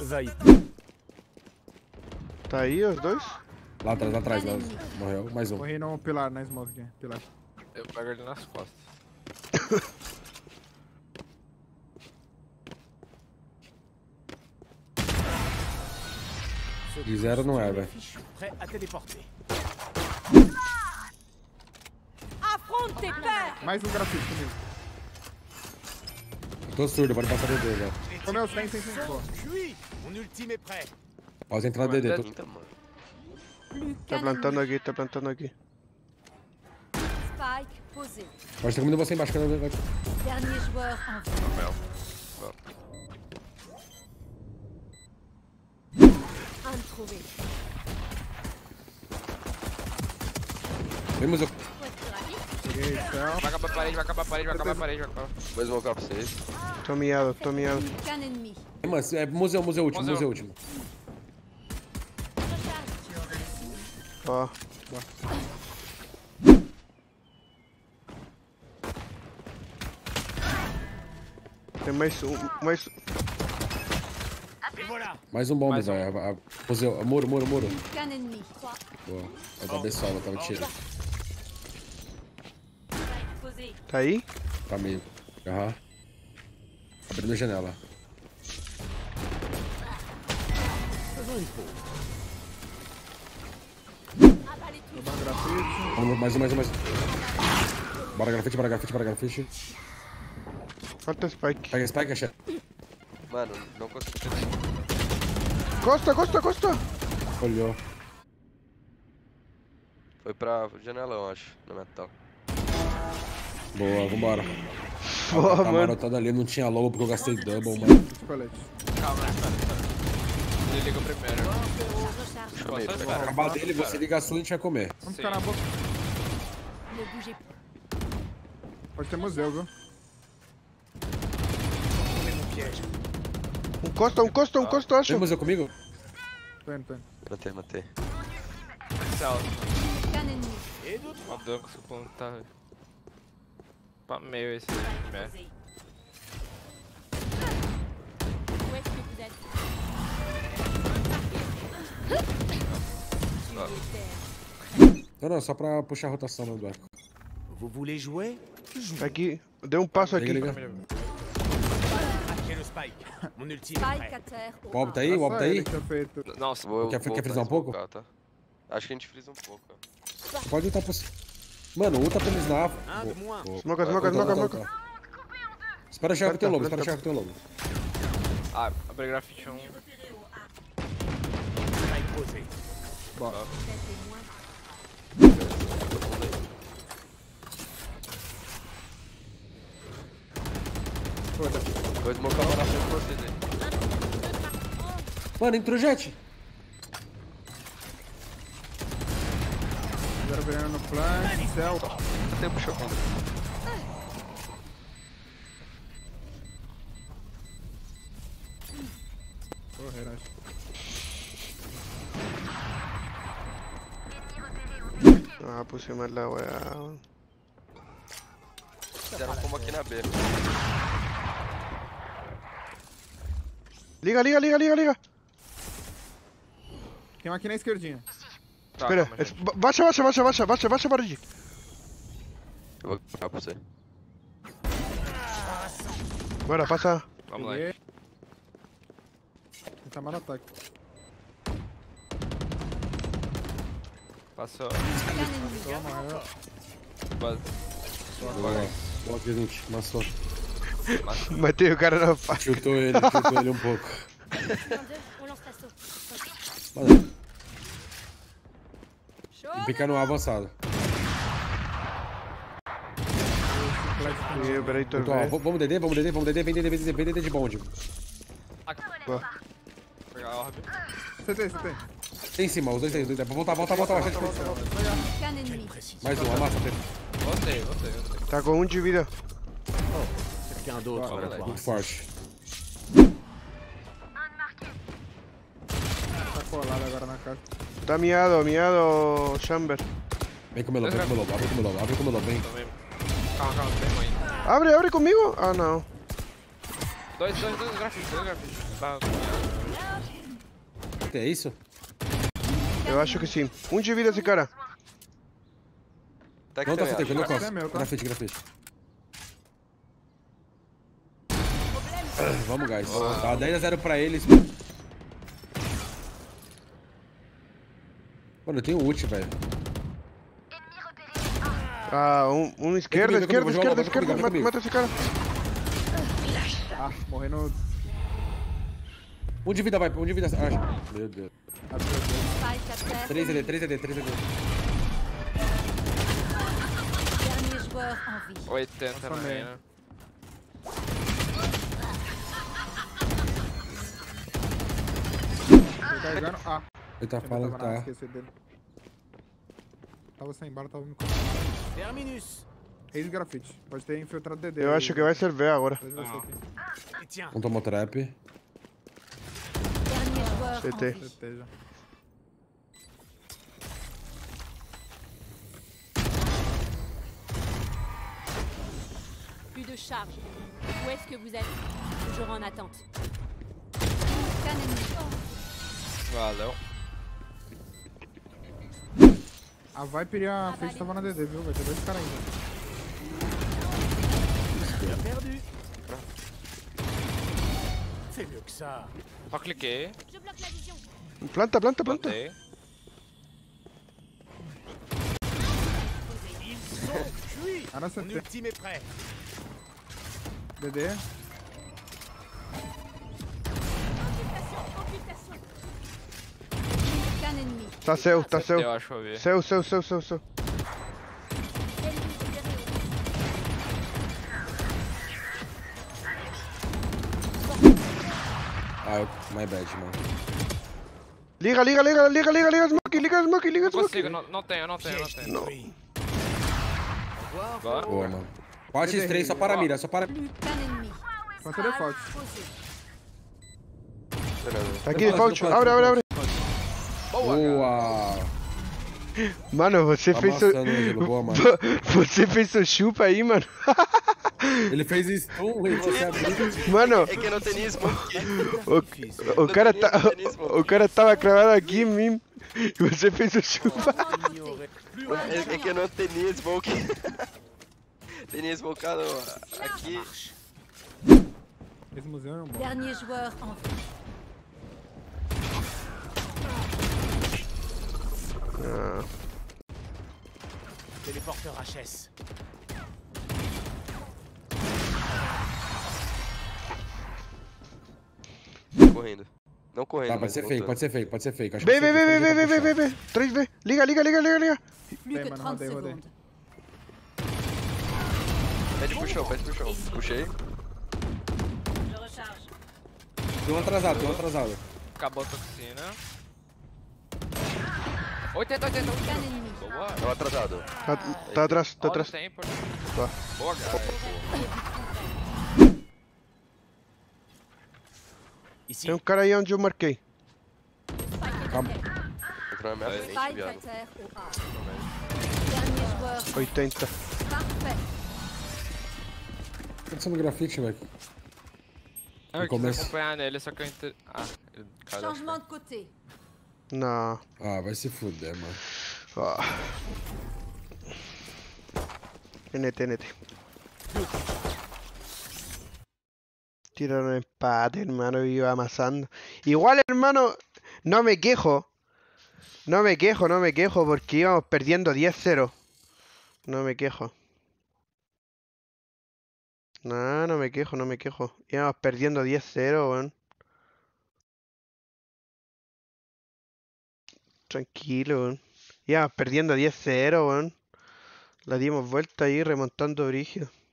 Tá aí os dois? Lá atrás, lá. Morreu. Mais um. Morri no pilar, na smoke aqui. Pilar. Eu pego ele nas costas. De zero não é, velho. Mais um grafite comigo. Tô surdo, pode passar DD, velho. Comeu 100. Boa. Pode entrar no DD. Então, mano. Tá plantando aqui, tá plantando aqui. Spike posé. Pode ter comido você embaixo, cara. Dernier joueur en vie. Mel. Un trouvé. Vem, museu. Peguei céu. Vai acabar a parede, vai acabar a parede, vai acabar a parede, vai acabar. Vou smocar pra vocês. Tô miado, tô miado. Qu'un ennemi. Mas é museu último, museu último. Ó. Tem mais um. Mais um bombe, Mais um. velho. Museu, muro. Qu'un ennemi. Boa. Eu tava solo, tava tiro. Spike posé. Tá aí? Tá meio. Aham. Abrindo a janela. Tomando grafite. Vamos, mais um. Bora grafite. Falta Spike. Pega Spike, achei. Mano, não consigo. Costa! Olhou. Foi pra janelão, acho, no metal. Boa, vambora. Boa, Tá mano. marotando ali, não tinha lobo porque eu gastei double, mano. Colete. Calma, espera. Ele liga primeiro. Recharge. Só Se espera. acabar dele, você liga a sua e a gente vai comer. Vamos ficar na boca. Ne bougez plus. Pode ter museu, viu? Um costa, acho. Vem museu comigo? Tô indo. Matei. Céu. Qu'un ennemi. Ó, deu com esse ponto tá. Pra meio esse. É. Posé. Où est-ce que vous êtes? Não, só pra puxar a rotação no arco. Vous voulez jouer? Aqui. Deu um passo aqui. Liga. J'ai le spike. Mon ultime est Spike prêt. à terre. O Albo tá aí? O Albo tá aí? Ele que tinha feito. Nossa, Quer frisar um pouco? Tá? Acho que a gente frisa um pouco. Ó. Pode ultar por... Mano, ulta pra eles na... Un de moins. Smoca. Espera chegar com o teu lobo, Ah, abri grafite 1. Spike posé. Vou smocar lá na frente de vocês aí. Mano, entrou jet. Zero veneno no flank. Céu. Quanto tempo chocando? Correr, acho. Ah, pusimos la weá. Fizeram como aqui na B. Liga. Tem um aqui na esquerdinha. Tá, Espera. calma, gente. Baixa a parede. Eu vou ficar pra você. Bora, passa. Vamos lá. Peguei. Tentar matar ataque. Passou. Qu'un ennemi. Toma, Base. Boa, G20, maçou. Matei o cara na faca. Chutou ele um pouco. On lance l'assaut. Mano, fica no A avançado. Peraí, tô Então, ó, vendo. vamos DD, vem DD de bonde. Boa. Vou pegar a orbe. CT. Tem em cima, os dois tem. Volta. Qu'un ennemi. Mais um, amassa dele. Voltei. Tá com 1 de vida. Quelqu'un d'autre Vamos va lá. voir. Muito forte. Tá colado agora na caixa. Tá miado, Chamber. Vem com o meu lobo, abre com o meu lobo, vem. Também. Calma, tem mãe. Abre comigo. Ah, não. Dois grafites. Tá. CT, é isso? Eu acho que sim. Um de vida esse cara. Tá aqui Não tá também, CT, acho. não costa. É meu, tá? Grafite. Vamos, guys. Tá 10-0 pra eles. Mano, eu tenho ult, velho. Ah, um esquerda, Vem comigo, esquerda, vem esquerda, comigo, esquerda. vem comigo. Mata esse cara. Ah, morri no... Um de vida, vai. Um de vida. Ah, meu Deus. Spike à terre. 3 AD. Dernier joueur en vie. 80 na também. mina. Tô carregando. Ah, Ele tá eu falando não que tava nada, tá. esqueci dele. Tava sem bala, tava me... Terminus. Reis grafite. Pode ter infiltrado DD. Eu acho que vai servir agora. Pode ver você aqui. Et tiens. Um tomou trap. Dernier joueur en CT. vie. CT já. Plus de charge. Où est-ce que vous êtes? Toujours en attente. Scan ennemi. Valeu. A Viper e a Fate tava na DD, viu? Vai ter dois caras ainda. Bien perdu. Fais mieux que ça. Só cliquei. Je bloque la vision. Planta. Plantei. Ils sont cuits. Ah, na Mon CT. ultime est prêt. DD. Scan ennemi. Tá seu, tá seu. Eu acho que eu vi. Seu. Ah, my bad, mano. Liga, smoke. Não consigo, não tenho. Piège détruit. Boa. Boa, mano. 4x3 só para a mira, só para. Scan ennemi. Quanto default? Posé. Beleza. Tá aqui, default. Abre. Boa! Mano, você Tá fez seu... amassando, Ângelo. Boa, mano. Você fez seu chupa aí, mano. Ele fez stun e você abriu. Mano, É que não tem nem smoke. o cara tava cravado aqui em mim. E você fez o chupa. É que não tem nem smoke. Tem nem smokado aqui. Esse museu é um bom. Dernier joueur en vie. Téléporteur HS. Correndo. Não correndo. Tá, mas pode ser fake. Acho Vem. que você tem que 3V. Liga. Plus Bem, que mano, 30 rodei. secondes. Pede pro chão. Puxei. Je recharge. Tem um atrasado. Acabou a toxina. 80. Scan ennemi. Boa. Tava atrasado. Tá atrás. Olha o tempo. Tá. Boa, guys. Ici. Tem um cara aí onde eu marquei. Calma. Entrou na minha frente, Spike à viado. terre au A. Dernier joueur. 80. Parfait. Tá acontecendo grafite, velho. Eu quis começo. acompanhar nele, só que eu entendi. Ah, ele caiu. Changement de côté. Não. Ah, vai se fuder, mano. Ó. NT. Tiraron empate, hermano, y iba amasando. Igual, hermano, no me quejo. No me quejo porque íbamos perdiendo 10-0. No me quejo. No me quejo. Íbamos perdiendo 10-0, weón. Tranquilo, weón. Íbamos perdiendo 10-0, weón. La dimos vuelta ahí remontando brígido.